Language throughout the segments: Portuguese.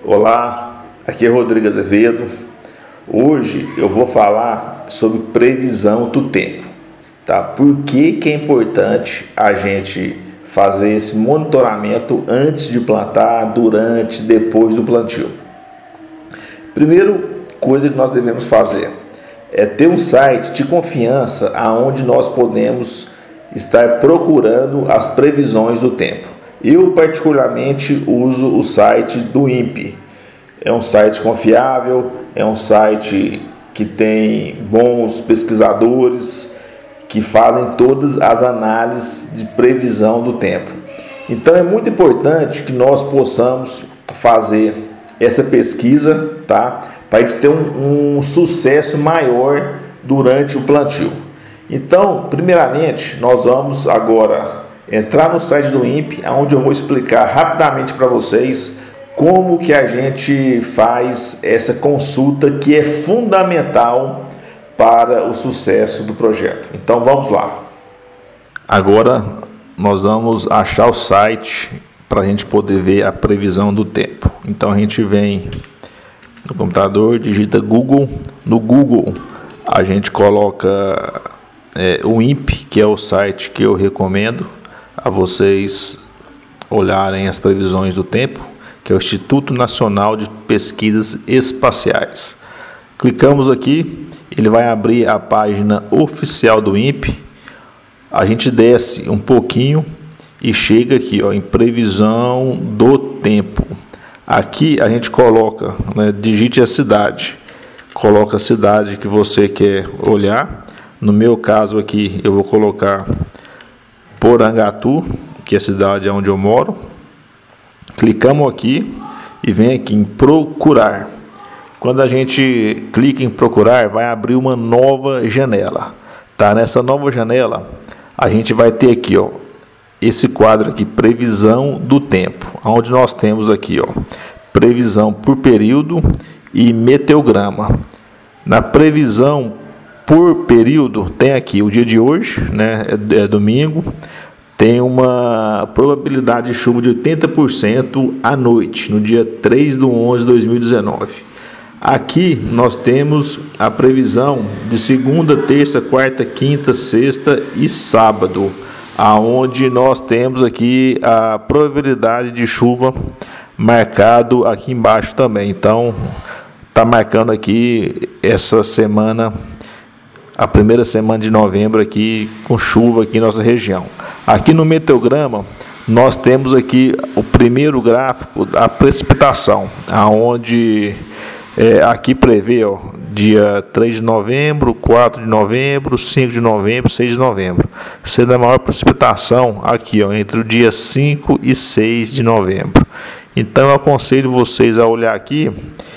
Olá, aqui é Rodrigo Azevedo. Hoje eu vou falar sobre previsão do tempo, tá? Por que é importante a gente fazer esse monitoramento antes de plantar, durante, depois do plantio? Primeiro coisa que nós devemos fazer é ter um site de confiança aonde nós podemos estar procurando as previsões do tempo. Eu particularmente uso o site do INPE. É um site confiável, é um site que tem bons pesquisadores que fazem todas as análises de previsão do tempo. Então é muito importante que nós possamos fazer essa pesquisa, tá? Para a gente ter um sucesso maior durante o plantio. Então, primeiramente, nós vamos agora entrar no site do INPE, onde eu vou explicar rapidamente para vocês como que a gente faz essa consulta que é fundamental para o sucesso do projeto. Então vamos lá. Agora nós vamos achar o site para a gente poder ver a previsão do tempo. Então a gente vem no computador, digita Google. No Google a gente coloca o INPE, que é o site que eu recomendo a vocês olharem as previsões do tempo, que é o Instituto Nacional de Pesquisas Espaciais. Clicamos aqui, ele vai abrir a página oficial do INPE. A gente desce um pouquinho e chega aqui, ó, em previsão do tempo. Aqui a gente coloca, digite a cidade, coloca a cidade que você quer olhar. No meu caso aqui eu vou colocar Porangatu, que é a cidade onde eu moro. Clicamos aqui e vem aqui em procurar. Quando a gente clica em procurar, vai abrir uma nova janela, tá? Nessa nova janela a gente vai ter aqui, ó, esse quadro aqui, previsão do tempo, onde nós temos aqui, ó, previsão por período e meteograma. Na previsão por período tem aqui o dia de hoje, é domingo. Tem uma probabilidade de chuva de 80% à noite, no dia 3/11/2019. Aqui nós temos a previsão de segunda, terça, quarta, quinta, sexta e sábado, aonde nós temos aqui a probabilidade de chuva marcado aqui embaixo também. Então, tá marcando aqui essa semana, a primeira semana de novembro aqui com chuva aqui em nossa região. Aqui no meteograma nós temos aqui o primeiro gráfico da precipitação, aonde aqui prevê, ó, dia 3 de novembro, 4 de novembro, 5 de novembro, 6 de novembro, sendo a maior precipitação aqui, ó, entre o dia 5 e 6 de novembro. Então eu aconselho vocês a olhar aqui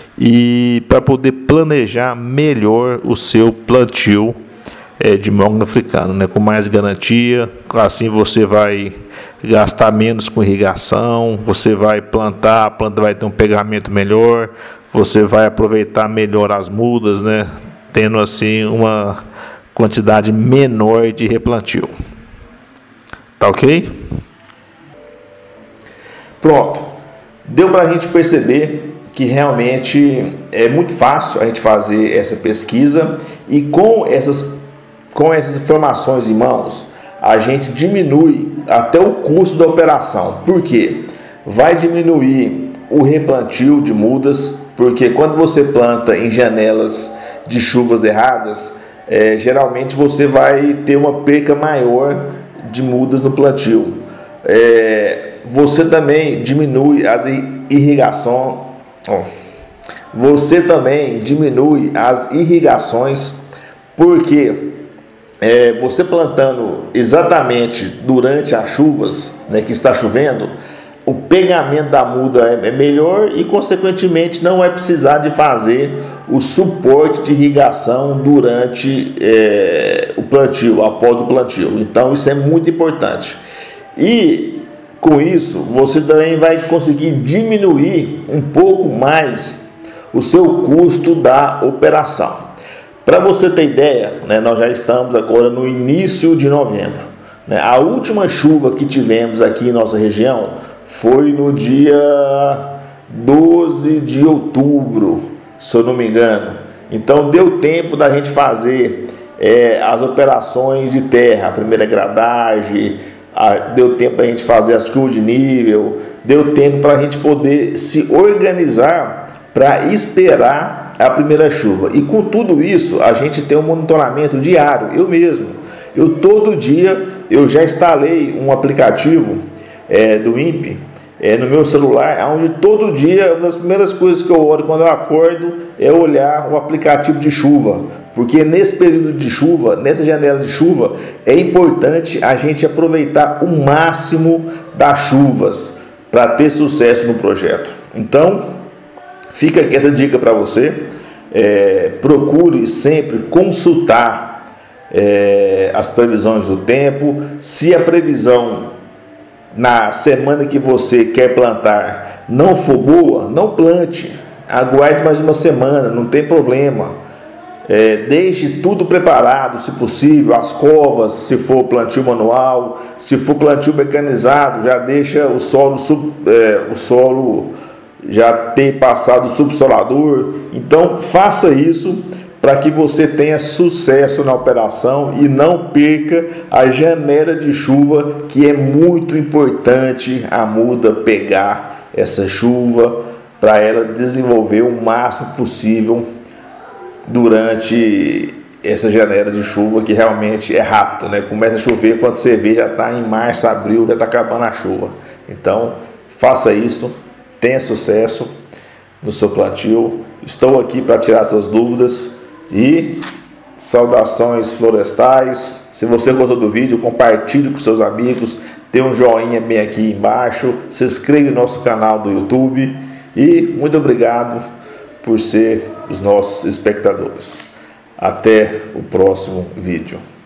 e para poder planejar melhor o seu plantio de mogno africano, com mais garantia. Assim você vai gastar menos com irrigação, você vai plantar, a planta vai ter um pegamento melhor, você vai aproveitar melhor as mudas, tendo assim uma quantidade menor de replantio. Tá ok? Pronto. Deu para a gente perceber que realmente é muito fácil a gente fazer essa pesquisa, e com essas informações em mãos, a gente diminui até o custo da operação. Por quê? Vai diminuir o replantio de mudas, porque quando você planta em janelas de chuvas erradas, geralmente você vai ter uma perca maior de mudas no plantio. Você também diminui as irrigações. Você também diminui as irrigações, porque você plantando exatamente durante as chuvas, que está chovendo, o pegamento da muda é melhor e, consequentemente, não vai precisar de fazer o suporte de irrigação durante o plantio, após o plantio. Então, isso é muito importante. E, com isso, você também vai conseguir diminuir um pouco mais o seu custo da operação. Para você ter ideia, nós já estamos agora no início de novembro. A última chuva que tivemos aqui em nossa região foi no dia 12 de outubro, se eu não me engano. Então deu tempo da gente fazer as operações de terra, a primeira gradagem, deu tempo da gente fazer as chuvas de nível, deu tempo para a gente poder se organizar para esperar a primeira chuva. E com tudo isso, a gente tem um monitoramento diário. Eu todo dia, eu já instalei um aplicativo do INPE no meu celular, onde todo dia, uma das primeiras coisas que eu olho quando eu acordo é olhar o aplicativo de chuva, porque nesse período de chuva, nessa janela de chuva, é importante a gente aproveitar o máximo das chuvas para ter sucesso no projeto. Então, fica aqui essa dica para você. Procure sempre consultar as previsões do tempo. Se a previsão na semana que você quer plantar não for boa, não plante, aguarde mais uma semana, não tem problema. Deixe tudo preparado, se possível, as covas, se for plantio manual, se for plantio mecanizado, já deixa o solo já ter passado o subsolador. Então faça isso para que você tenha sucesso na operação e não perca a janela de chuva, que é muito importante a muda pegar essa chuva para ela desenvolver o máximo possível durante essa janela de chuva, que realmente é rápido, né? Começa a chover, quando você vê já está em março, abril, já está acabando a chuva. Então faça isso, tenha sucesso no seu plantio. Estou aqui para tirar suas dúvidas e saudações florestais. Se você gostou do vídeo, compartilhe com seus amigos, dê um joinha bem aqui embaixo, se inscreva no nosso canal do YouTube e muito obrigado por ser os nossos espectadores. Até o próximo vídeo.